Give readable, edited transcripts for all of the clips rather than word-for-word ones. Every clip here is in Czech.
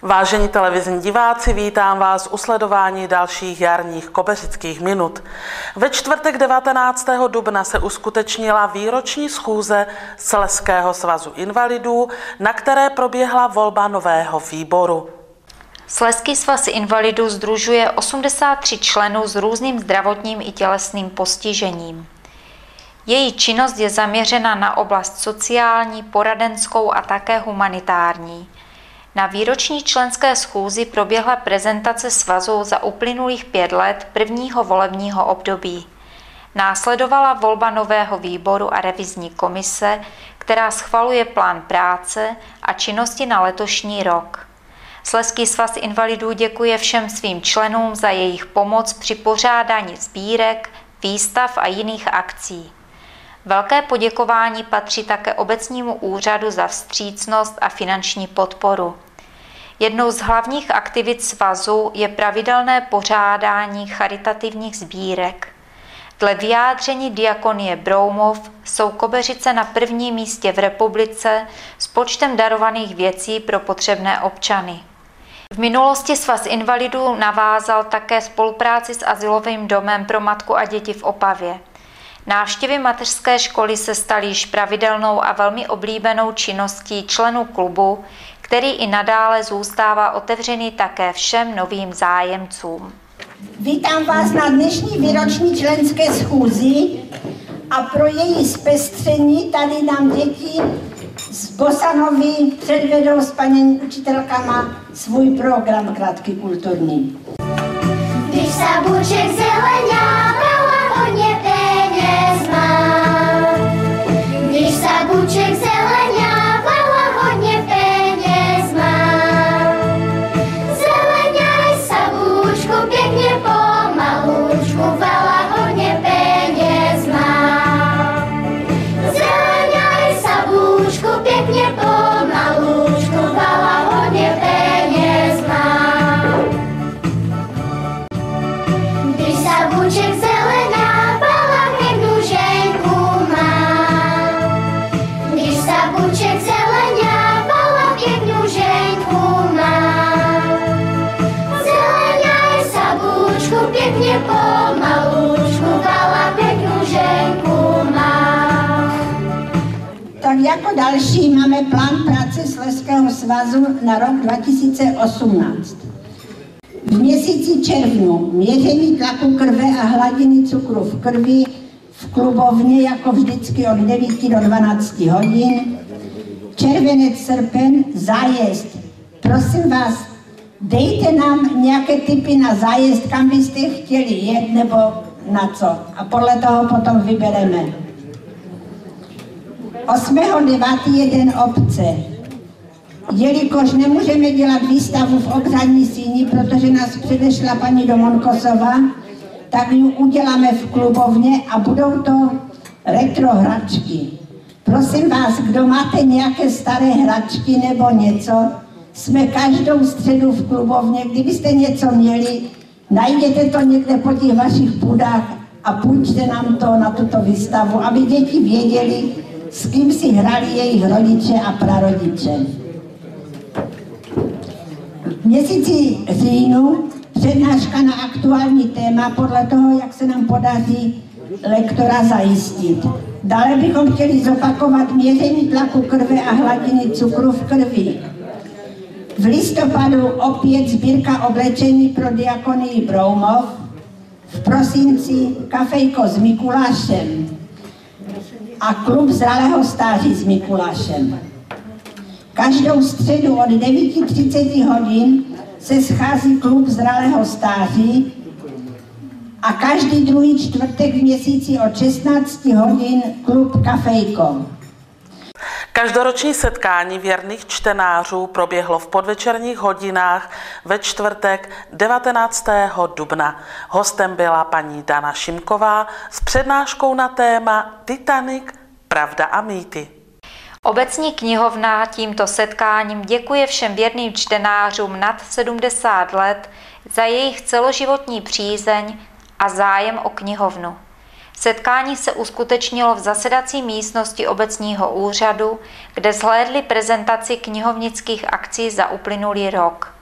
Vážení televizní diváci, vítám vás u sledování dalších jarních kobeřických minut. Ve čtvrtek 19. dubna se uskutečnila výroční schůze Slezského svazu invalidů, na které proběhla volba nového výboru. Slezský svaz invalidů sdružuje 83 členů s různým zdravotním i tělesným postižením. Její činnost je zaměřena na oblast sociální, poradenskou a také humanitární. Na výroční členské schůzi proběhla prezentace svazu za uplynulých 5 let prvního volebního období. Následovala volba nového výboru a revizní komise, která schvaluje plán práce a činnosti na letošní rok. Slezský svaz invalidů děkuje všem svým členům za jejich pomoc při pořádání sbírek, výstav a jiných akcí. Velké poděkování patří také obecnímu úřadu za vstřícnost a finanční podporu. Jednou z hlavních aktivit svazu je pravidelné pořádání charitativních sbírek. Dle vyjádření Diakonie Broumov jsou Kobeřice na prvním místě v republice s počtem darovaných věcí pro potřebné občany. V minulosti svaz invalidů navázal také spolupráci s azylovým domem pro matku a děti v Opavě. Návštěvy mateřské školy se staly již pravidelnou a velmi oblíbenou činností členů klubu, který i nadále zůstává otevřený také všem novým zájemcům. Vítám vás na dnešní výroční členské schůzi a pro její zpestření tady nám děti z Bosanovy předvedou s paní učitelkama svůj program krátký kulturní. Když sabůček zeleňávala, hodně peněz má. Když sabůček zeleňávala, hodně peněz má. Zeleňaj sabůčku pěkně pomalučku, vala hodně peněz má. Zeleňaj sabůčku pěkně pomalučku, vala hodně peněz má. Když sabůček zelená bala, pěknou ženku má. Když sabůček zelená bala, pěknou ženku má. Zelená je sabůčku pěkně pomalučku, bala pěknou ženku má. Tak jako další máme plán práce Slezského svazu na rok 2018. V měsíci červnu měření tlaku krve a hladiny cukru v krvi v klubovně jako vždycky od 9 do 12 hodin. Červenec, srpen, zájezd. Prosím vás, dejte nám nějaké tipy na zájezd, kam byste chtěli jet nebo na co. A podle toho potom vybereme. 8.9. jeden obce. Jelikož nemůžeme dělat výstavu v obřadní síni, protože nás předešla paní Domonkosová, tak ji uděláme v klubovně a budou to retro hračky. Prosím vás, kdo máte nějaké staré hračky nebo něco, jsme každou středu v klubovně, kdybyste něco měli, najděte to někde po těch vašich půdách a půjčte nám to na tuto výstavu, aby děti věděli, s kým si hrali jejich rodiče a prarodiče. V měsíci říjnu přednáška na aktuální téma podle toho, jak se nám podaří lektora zajistit. Dále bychom chtěli zopakovat měření tlaku krve a hladiny cukru v krvi. V listopadu opět sbírka oblečení pro Diakonii Broumov. V prosinci kafejko s Mikulášem a klub zralého stáří s Mikulášem. Každou středu od 9:30 hodin se schází klub zralého stáří a každý druhý čtvrtek v měsíci od 16 hodin klub Kafejko. Každoroční setkání věrných čtenářů proběhlo v podvečerních hodinách ve čtvrtek 19. dubna. Hostem byla paní Dana Šimková s přednáškou na téma Titanic, pravda a mýty. Obecní knihovna tímto setkáním děkuje všem věrným čtenářům nad 70 let za jejich celoživotní přízeň a zájem o knihovnu. Setkání se uskutečnilo v zasedací místnosti obecního úřadu, kde zhlédli prezentaci knihovnických akcí za uplynulý rok.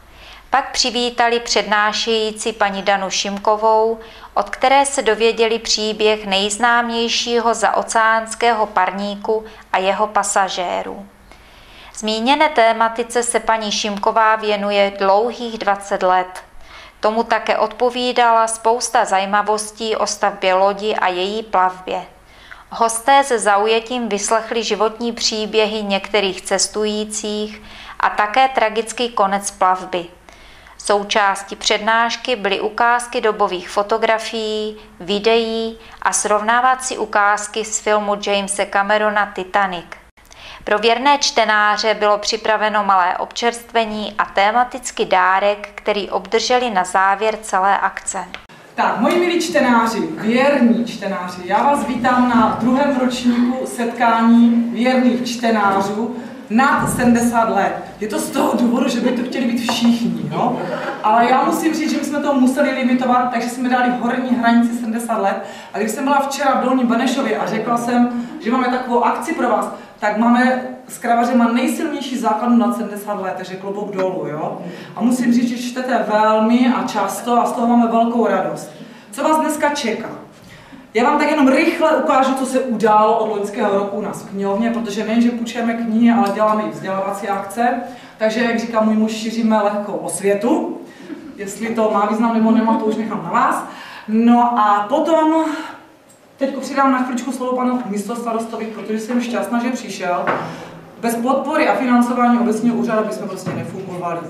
Pak přivítali přednášející paní Danu Šimkovou, od které se dověděli příběh nejznámějšího zaoceánského parníku a jeho pasažérů. Zmíněné tématice se paní Šimková věnuje dlouhých 20 let. Tomu také odpovídala spousta zajímavostí o stavbě lodi a její plavbě. Hosté se zaujetím vyslechli životní příběhy některých cestujících a také tragický konec plavby. Součástí přednášky byly ukázky dobových fotografií, videí a srovnávací ukázky z filmu Jamese Camerona Titanic. Pro věrné čtenáře bylo připraveno malé občerstvení a tematický dárek, který obdrželi na závěr celé akce. Tak, moji milí čtenáři, věrní čtenáři, já vás vítám na 2. ročníku setkání věrných čtenářů nad 70 let. Je to z toho důvodu, že by to chtěli být všichni, no? Ale já musím říct, že my jsme to museli limitovat, takže jsme dali horní hranici 70 let. A když jsem byla včera v Dolním Benešově a řekla jsem, že máme takovou akci pro vás, tak máme s kravařema nejsilnější základnu nad 70 let, takže klobouk dolů, jo? A musím říct, že čtete velmi a často a z toho máme velkou radost. Co vás dneska čeká? Já vám tak jenom rychle ukážu, co se událo od loňského roku u nás v knihovně, protože nejenže půjčujeme knihy, ale děláme i vzdělávací akce. Takže, jak říká můj muž, šíříme lehkou osvětu. Jestli to má význam nebo nemá, to už nechám na vás. No a potom, teď přidám na chvíličku slovo panu místostarostovi, protože jsem šťastná, že přišel. Bez podpory a financování obecního úřadu bychom prostě nefungovali.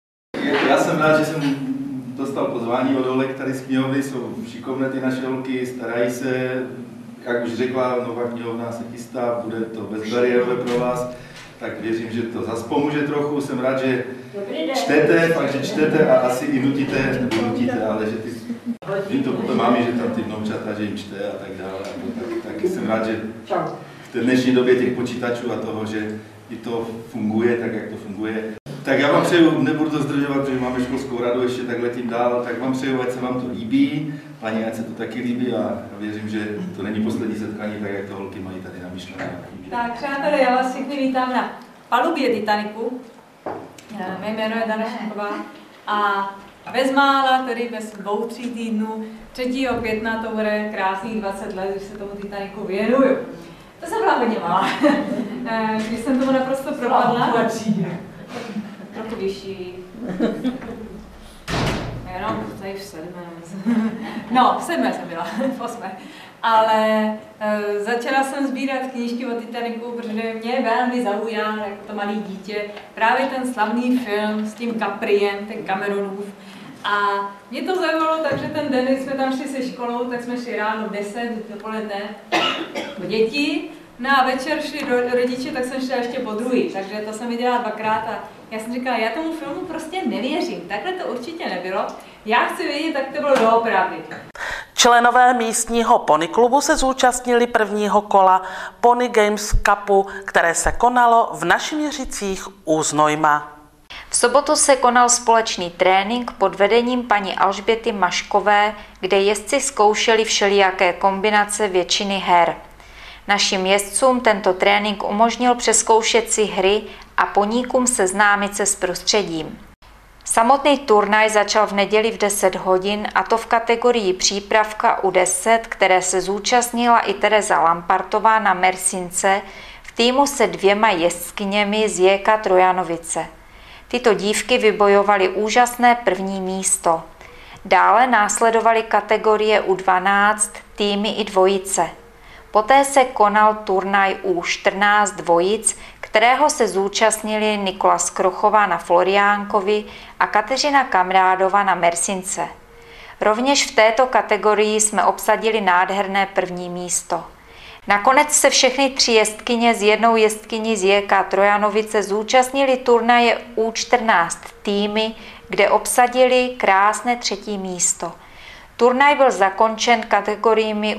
Já jsem rád, že jsem dostal pozvání od holek tady z knihovny, jsou šikovné ty naše holky, starají se, jak už řekla, nová knihovna se chystá, bude to bezbariérové pro vás, tak věřím, že to zas pomůže trochu, jsem rád, že čtete, fakt, že čtete a asi i nutíte, ale že vím to potom máme, že tam ty vnoučata, že jim čte a tak dále, tak jsem rád, že v té dnešní době těch počítačů a toho, že i to funguje tak, jak to funguje. Tak já vám přeju, nebudu to zdržovat, protože máme školskou radu, ještě tak letím dál, tak vám přeju, ať se vám to líbí, paní, ať se to taky líbí a věřím, že to není poslední setkání, tak jak to holky mají tady namyšlené. Tak přátelé, já vás všichni vítám na palubě Titaniku. Mé jméno je Dana Šimková a bezmála, tedy bez 2-3 týdnů, 3. května to bude krásných 20 let, když se tomu Titaniku věnuju. To jsem byla hodně malá, když jsem tomu naprosto propadla. Trochu vyšší. Jenom tady v 7. No, v 7 jsem byla, v 8. Ale začala jsem sbírat knížky o Titaniku, protože mě velmi zaujal jako to malé dítě právě ten slavný film s tím Capriem, ten Cameronův. A mě to zajímalo, takže ten den, když jsme tam šli se školou, tak jsme šli ráno v 10 dopoledne do dětí. No a večer šli rodiče, tak jsem šla ještě po druhý, takže to jsem viděla 2krát a já jsem říkala, já tomu filmu prostě nevěřím, takhle to určitě nebylo, já chci vědět, tak to bylo doopravdy. Členové místního ponyklubu se zúčastnili prvního kola Pony Games Cupu, které se konalo v Našimiřicích u Znojma. V sobotu se konal společný trénink pod vedením paní Alžběty Maškové, kde jezdci zkoušeli všelijaké kombinace většiny her. Našim jezdcům tento trénink umožnil přezkoušet si hry a poníkům seznámit se s prostředím. Samotný turnaj začal v neděli v 10 hodin, a to v kategorii přípravka U10, které se zúčastnila i Tereza Lampartová na Mersince v týmu se 2 jezdkyněmi z JK Trojanovice. Tyto dívky vybojovaly úžasné první místo. Dále následovaly kategorie U12, týmy i dvojice. Poté se konal turnaj U14 dvojic, kterého se zúčastnili Nikola Skrochová na Floriánkovi a Kateřina Kamrádova na Mersince. Rovněž v této kategorii jsme obsadili nádherné první místo. Nakonec se všechny 3 jezdkyně s 1 jezdkyní z JK Trojanovice zúčastnili turnaje U14 týmy, kde obsadili krásné 3. místo. Turnaj byl zakončen kategoriemi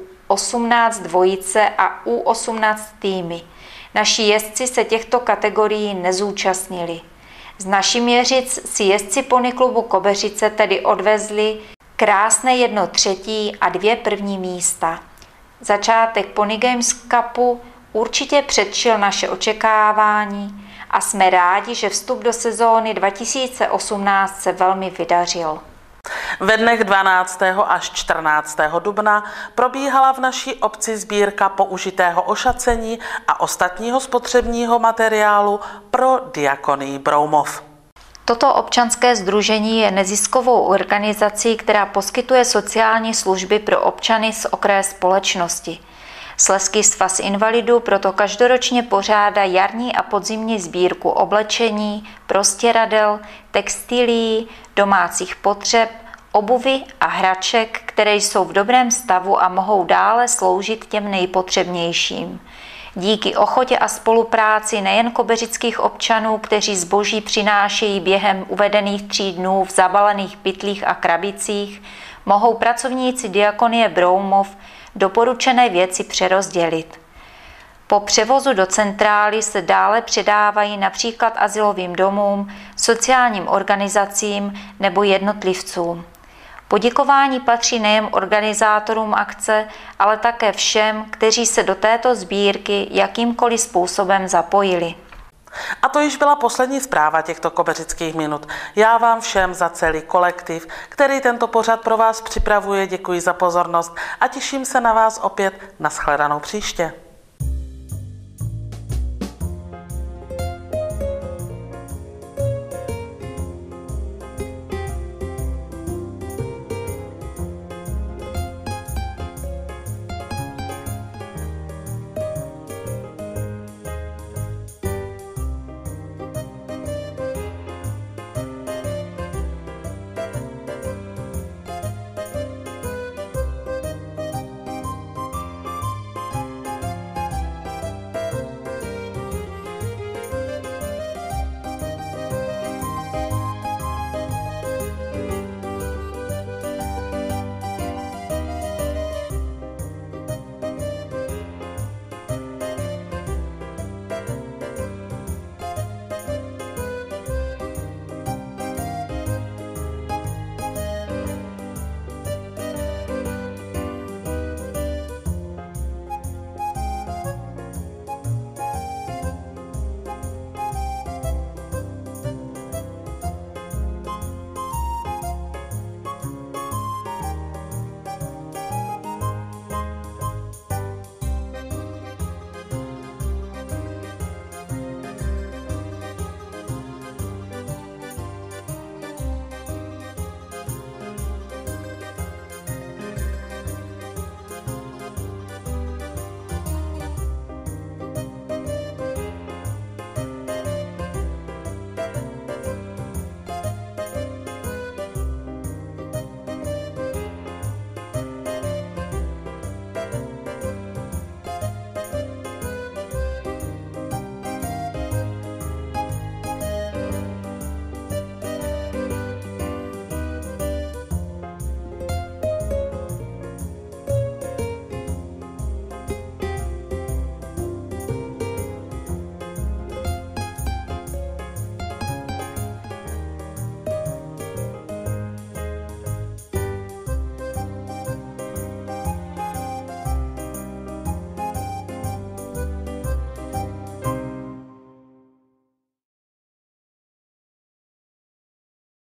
U18 dvojice a U18 týmy. Naši jezdci se těchto kategorií nezúčastnili. Z Našimiřic si jezdci ponyklubu Kobeřice tedy odvezli krásné 1 třetí a 2 první místa. Začátek Pony Games Cupu určitě předčil naše očekávání a jsme rádi, že vstup do sezóny 2018 se velmi vydařil. Ve dnech 12. až 14. dubna probíhala v naší obci sbírka použitého ošacení a ostatního spotřebního materiálu pro Diakonii Broumov. Toto občanské sdružení je neziskovou organizací, která poskytuje sociální služby pro občany z okraje společnosti. Slezský svaz invalidů proto každoročně pořádá jarní a podzimní sbírku oblečení, prostěradel, textilií, domácích potřeb, obuvy a hraček, které jsou v dobrém stavu a mohou dále sloužit těm nejpotřebnějším. Díky ochotě a spolupráci nejen kobeřických občanů, kteří zboží přinášejí během uvedených 3 dnů v zabalených pytlích a krabicích, mohou pracovníci Diakonie Broumov doporučené věci přerozdělit. Po převozu do centrály se dále předávají například azylovým domům, sociálním organizacím nebo jednotlivcům. Poděkování patří nejen organizátorům akce, ale také všem, kteří se do této sbírky jakýmkoliv způsobem zapojili. A to již byla poslední zpráva těchto kobeřických minut. Já vám všem za celý kolektiv, který tento pořad pro vás připravuje, děkuji za pozornost a těším se na vás opět. Nashledanou příště.